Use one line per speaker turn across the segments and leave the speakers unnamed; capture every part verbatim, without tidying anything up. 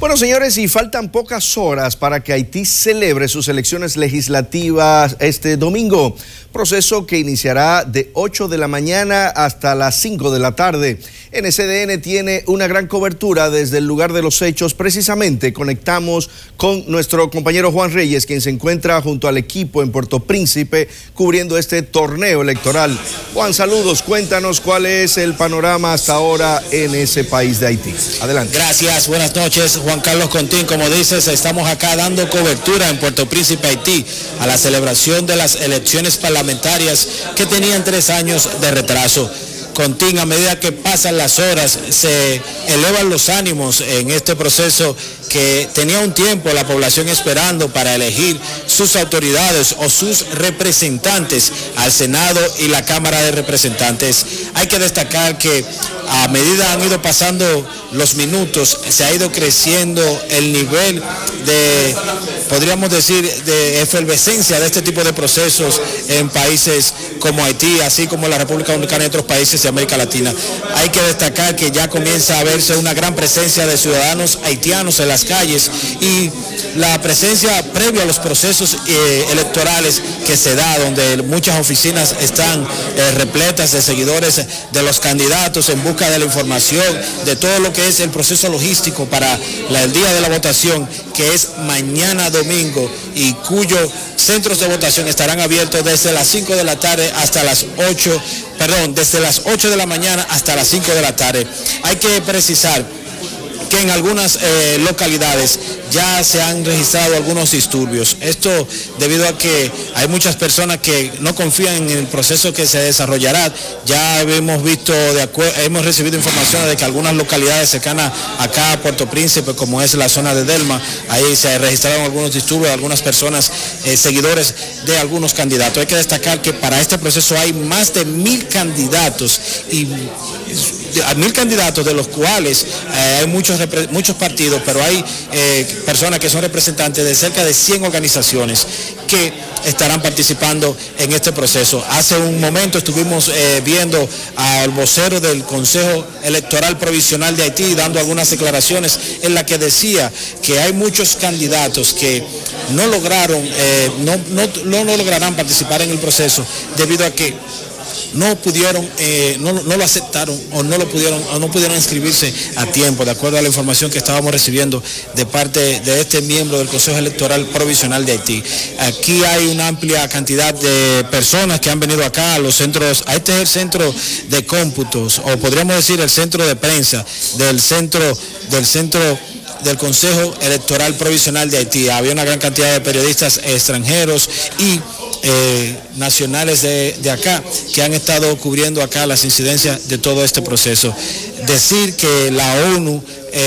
Bueno, señores, y faltan pocas horas para que Haití celebre sus elecciones legislativas este domingo, proceso que iniciará de ocho de la mañana hasta las cinco de la tarde. N C D N tiene una gran cobertura desde el lugar de los hechos. Precisamente conectamos con nuestro compañero Juan Reyes, quien se encuentra junto al equipo en Puerto Príncipe cubriendo este torneo electoral. Juan, saludos, cuéntanos cuál es el panorama hasta ahora en ese país de Haití. Adelante.
Gracias, buenas noches, Juan Carlos Contín. Como dices, estamos acá dando cobertura en Puerto Príncipe, Haití, a la celebración de las elecciones parlamentarias que tenían tres años de retraso. Contín, a medida que pasan las horas, se elevan los ánimos en este proceso que tenía un tiempo la población esperando para elegir sus autoridades o sus representantes al Senado y la Cámara de Representantes. Hay que destacar que a medida han ido pasando los minutos, se ha ido creciendo el nivel de, podríamos decir, de efervescencia de este tipo de procesos en países como Haití, así como la República Dominicana y otros países de América Latina. Hay que destacar que ya comienza a verse una gran presencia de ciudadanos haitianos en las calles y la presencia previa a los procesos eh, electorales que se da, donde muchas oficinas están eh, repletas de seguidores de los candidatos en busca de la información, de todo lo que es el proceso logístico para la, el día de la votación, que es mañana domingo, y cuyos centros de votación estarán abiertos desde las cinco de la tarde hasta las ocho, perdón, desde las ocho de la mañana hasta las cinco de la tarde. Hay que precisar que en algunas eh, localidades ya se han registrado algunos disturbios. Esto debido a que hay muchas personas que no confían en el proceso que se desarrollará. Ya hemos visto, de hemos recibido información de que algunas localidades cercanas acá a Puerto Príncipe, como es la zona de Delma, ahí se registraron algunos disturbios de algunas personas, eh, seguidores de algunos candidatos. Hay que destacar que para este proceso hay más de mil candidatos y a mil candidatos, de los cuales eh, hay muchos, muchos partidos, pero hay eh, personas que son representantes de cerca de cien organizaciones que estarán participando en este proceso. Hace un momento estuvimos eh, viendo al vocero del Consejo Electoral Provisional de Haití dando algunas declaraciones en las que decía que hay muchos candidatos que no lograron, eh, no, no, no lograrán participar en el proceso debido a que no pudieron, eh, no, no lo aceptaron o no lo pudieron o no pudieron inscribirse a tiempo, de acuerdo a la información que estábamos recibiendo de parte de este miembro del Consejo Electoral Provisional de Haití. Aquí hay una amplia cantidad de personas que han venido acá a los centros, a este es el centro de cómputos, o podríamos decir el centro de prensa del centro, del centro del Consejo Electoral Provisional de Haití. Había una gran cantidad de periodistas extranjeros y Eh, nacionales de, de acá que han estado cubriendo acá las incidencias de todo este proceso. Decir que la ONU,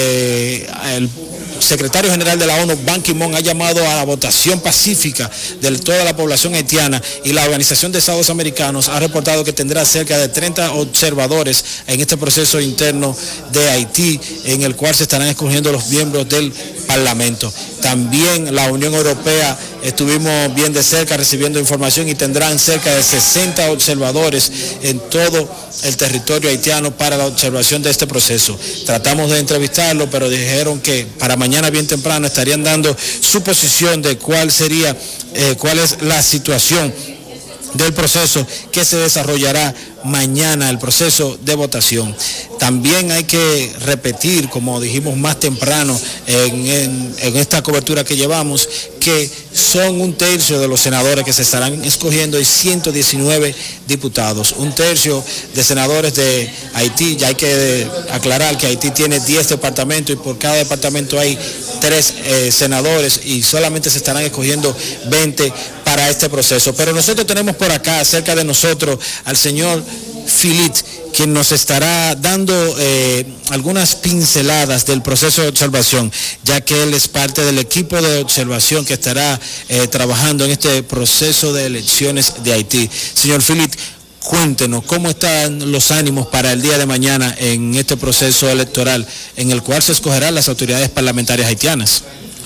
eh, el secretario general de la ONU, Ban Ki-moon, ha llamado a la votación pacífica de toda la población haitiana, y la Organización de Estados Americanos ha reportado que tendrá cerca de treinta observadores en este proceso interno de Haití, en el cual se estarán escogiendo los miembros del Parlamento. También la Unión Europea estuvimos bien de cerca recibiendo información y tendrán cerca de sesenta observadores en todo el territorio haitiano para la observación de este proceso. Tratamos de entrevistarlo, pero dijeron que para mañana bien temprano estarían dando su posición de cuál sería, eh, cuál es la situación del proceso que se desarrollará mañana, el proceso de votación. También hay que repetir, como dijimos más temprano en, en, en esta cobertura que llevamos, que son un tercio de los senadores que se estarán escogiendo y ciento diecinueve diputados. Un tercio de senadores de Haití. Ya hay que aclarar que Haití tiene diez departamentos y por cada departamento hay tres eh, senadores, y solamente se estarán escogiendo veinte para este proceso. Pero nosotros tenemos por acá, cerca de nosotros, al señor Filit, quien nos estará dando eh, algunas pinceladas del proceso de observación, ya que él es parte del equipo de observación que estará eh, trabajando en este proceso de elecciones de Haití. Señor Filit, cuéntenos cómo están los ánimos para el día de mañana en este proceso electoral en el cual se escogerán las autoridades parlamentarias haitianas.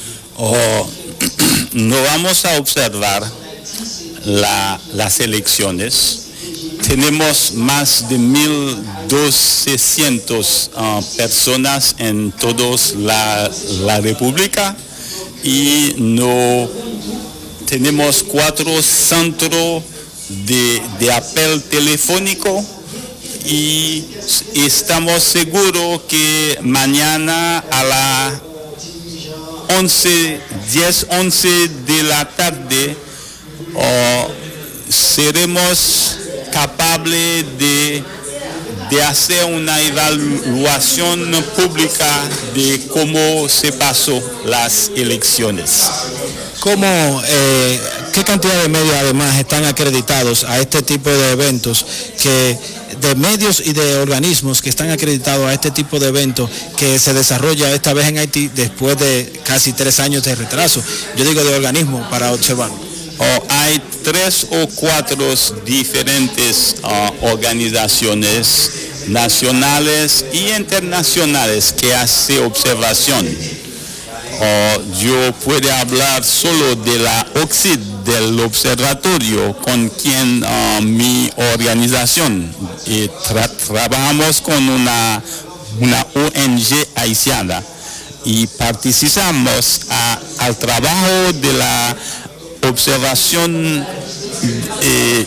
Oh, no vamos a observar la, las elecciones tenemos más de mil doscientas uh, personas en toda la, la República y no tenemos cuatro centros de, de apel telefónico y estamos seguros que mañana a las once, diez, once de la tarde uh, seremos capaces de, de hacer una evaluación pública de cómo se pasó las elecciones.
¿Cómo, eh, qué cantidad de medios además están acreditados a este tipo de eventos, que de medios y de organismos que están acreditados a este tipo de eventos que se desarrolla esta vez en Haití después de casi tres años de retraso? Yo digo de organismos para observar.
Oh, hay tres o cuatro diferentes uh, organizaciones nacionales y internacionales que hacen observación. Uh, yo puedo hablar solo de la O X I D, del observatorio con quien uh, mi organización y tra trabajamos con una, una O N G haitiana y participamos a, al trabajo de la observación, eh,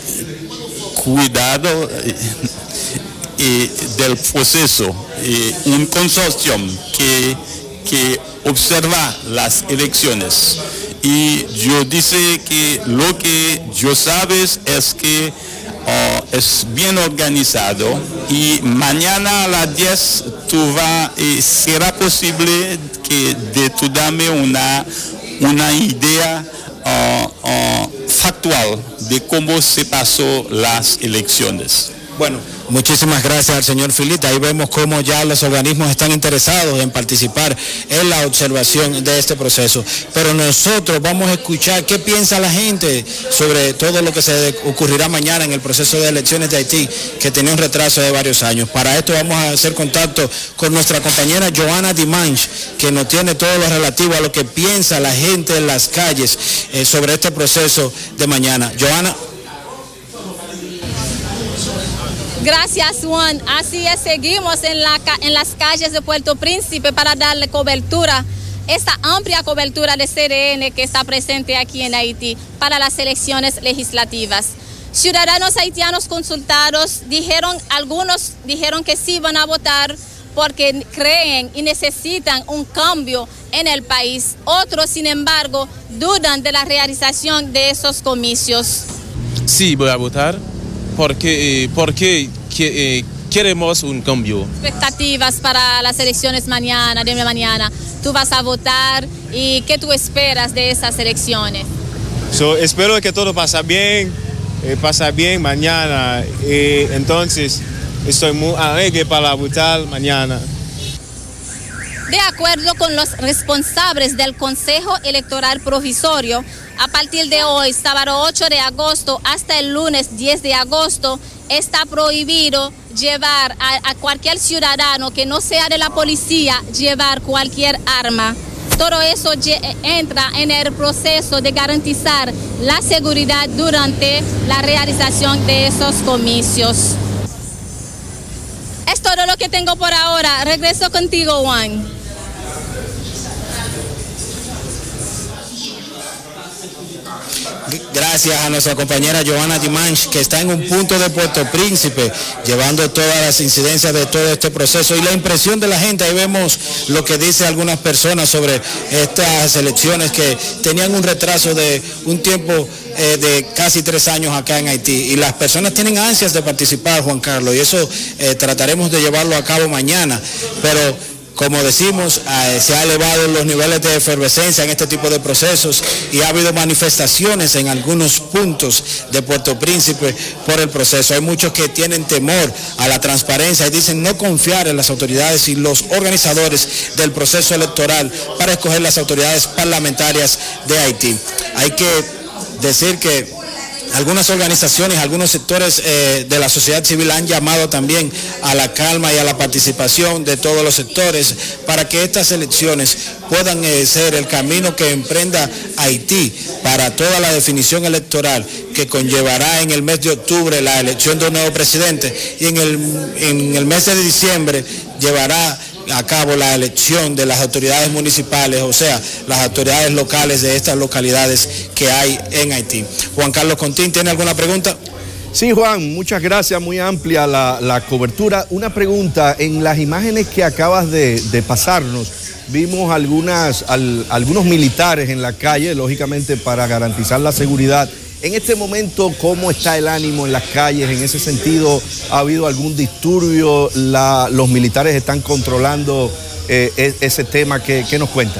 cuidado eh, eh, del proceso, eh, un consorcio que, que observa las elecciones. Y yo dice que lo que yo sabes es que uh, es bien organizado y mañana a las diez tú va, eh, será posible que de tú dame una, una idea uh, uh, factual de cómo se pasó las elecciones.
Bueno, muchísimas gracias al señor Filita. Ahí vemos cómo ya los organismos están interesados en participar en la observación de este proceso. Pero nosotros vamos a escuchar qué piensa la gente sobre todo lo que se ocurrirá mañana en el proceso de elecciones de Haití, que tenía un retraso de varios años. Para esto vamos a hacer contacto con nuestra compañera Johanna Dimanche, que nos tiene todo lo relativo a lo que piensa la gente en las calles eh, sobre este proceso de mañana. Johanna.
Gracias, Juan. Así es, seguimos en, la, en las calles de Puerto Príncipe para darle cobertura, esta amplia cobertura de C D N que está presente aquí en Haití para las elecciones legislativas. Ciudadanos haitianos consultados dijeron, algunos dijeron que sí van a votar porque creen y necesitan un cambio en el país. Otros, sin embargo, dudan de la realización de esos comicios.
Sí, voy a votar. Porque, porque que, eh, queremos un cambio.
Expectativas para las elecciones mañana, de mañana. Tú vas a votar y ¿qué tú esperas de esas elecciones?
So, espero que todo pasa bien, eh, pasa bien mañana. Eh, entonces, estoy muy alegre para votar mañana.
De acuerdo con los responsables del Consejo Electoral Provisorio, a partir de hoy, sábado ocho de agosto, hasta el lunes diez de agosto, está prohibido llevar a, a cualquier ciudadano que no sea de la policía, llevar cualquier arma. Todo eso entra en el proceso de garantizar la seguridad durante la realización de esos comicios. Es todo lo que tengo por ahora. Regreso contigo, Juan.
Gracias a nuestra compañera Johanna Dimanche, que está en un punto de Puerto Príncipe, llevando todas las incidencias de todo este proceso y la impresión de la gente. Ahí vemos lo que dicen algunas personas sobre estas elecciones que tenían un retraso de un tiempo eh, de casi tres años acá en Haití. Y las personas tienen ansias de participar, Juan Carlos, y eso eh, trataremos de llevarlo a cabo mañana. Pero como decimos, eh, se han elevado los niveles de efervescencia en este tipo de procesos y ha habido manifestaciones en algunos puntos de Puerto Príncipe por el proceso. Hay muchos que tienen temor a la transparencia y dicen no confiar en las autoridades y los organizadores del proceso electoral para escoger las autoridades parlamentarias de Haití. Hay que decir que algunas organizaciones, algunos sectores eh, de la sociedad civil han llamado también a la calma y a la participación de todos los sectores para que estas elecciones puedan eh, ser el camino que emprenda Haití para toda la definición electoral que conllevará en el mes de octubre la elección de un nuevo presidente y en el, en el mes de diciembre llevará a cabo la elección de las autoridades municipales, o sea, las autoridades locales de estas localidades que hay en Haití. Juan Carlos Contín, ¿tiene alguna pregunta?
Sí, Juan, muchas gracias, muy amplia la, la cobertura. Una pregunta, en las imágenes que acabas de, de pasarnos, vimos algunas, al, algunos militares en la calle, lógicamente para garantizar la seguridad. En este momento, ¿cómo está el ánimo en las calles? En ese sentido, ¿ha habido algún disturbio? La, ¿Los militares están controlando eh, ese tema? ¿Qué, qué nos cuentas?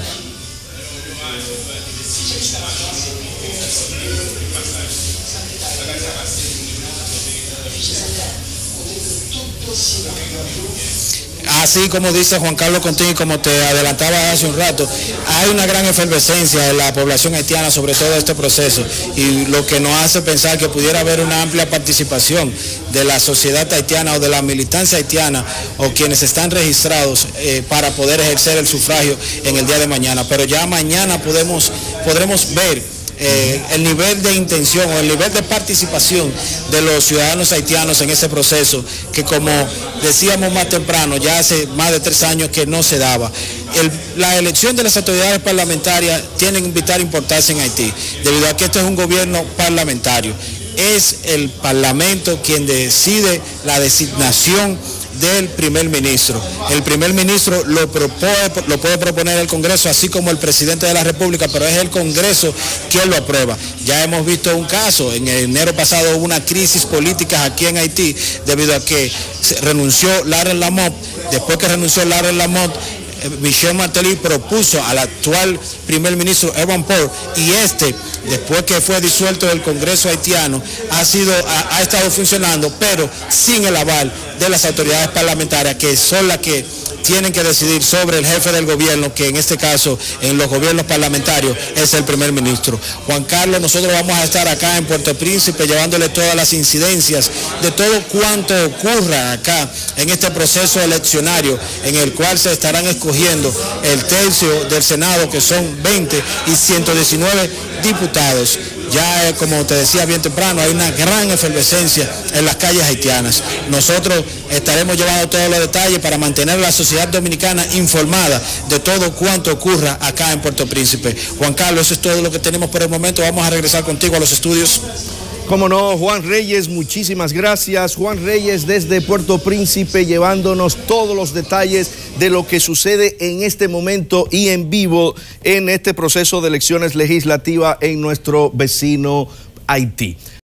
Así como dice Juan Carlos Contín y como te adelantaba hace un rato, hay una gran efervescencia en la población haitiana sobre todo este proceso y lo que nos hace pensar que pudiera haber una amplia participación de la sociedad haitiana o de la militancia haitiana o quienes están registrados eh, para poder ejercer el sufragio en el día de mañana. Pero ya mañana podemos, podremos ver Eh, el nivel de intención o el nivel de participación de los ciudadanos haitianos en ese proceso que, como decíamos más temprano, ya hace más de tres años que no se daba. El, la elección de las autoridades parlamentarias tiene vital importancia en Haití, debido a que este es un gobierno parlamentario. Es el Parlamento quien decide la designación del primer ministro. El primer ministro lo, propone, lo puede proponer el Congreso, así como el presidente de la República, pero es el Congreso quien lo aprueba. Ya hemos visto un caso, en enero pasado hubo una crisis política aquí en Haití, debido a que renunció Laurent Lamothe. Después que renunció Laurent Lamothe, Michel Martelly propuso al actual primer ministro Evan Paul, y este, después que fue disuelto el Congreso haitiano, ha sido ha, ha estado funcionando, pero sin el aval de las autoridades parlamentarias, que son las que tienen que decidir sobre el jefe del gobierno, que en este caso, en los gobiernos parlamentarios, es el primer ministro. Juan Carlos, nosotros vamos a estar acá en Puerto Príncipe llevándole todas las incidencias de todo cuanto ocurra acá en este proceso eleccionario, en el cual se estarán escogiendo el tercio del Senado, que son veinte, y ciento diecinueve diputados. Ya, eh, como te decía bien temprano, hay una gran efervescencia en las calles haitianas. Nosotros estaremos llevando todos los detalles para mantener a la sociedad dominicana informada de todo cuanto ocurra acá en Puerto Príncipe. Juan Carlos, eso es todo lo que tenemos por el momento. Vamos a regresar contigo a los estudios.
Cómo no, Juan Reyes, muchísimas gracias. Juan Reyes desde Puerto Príncipe llevándonos todos los detalles de lo que sucede en este momento y en vivo en este proceso de elecciones legislativas en nuestro vecino Haití.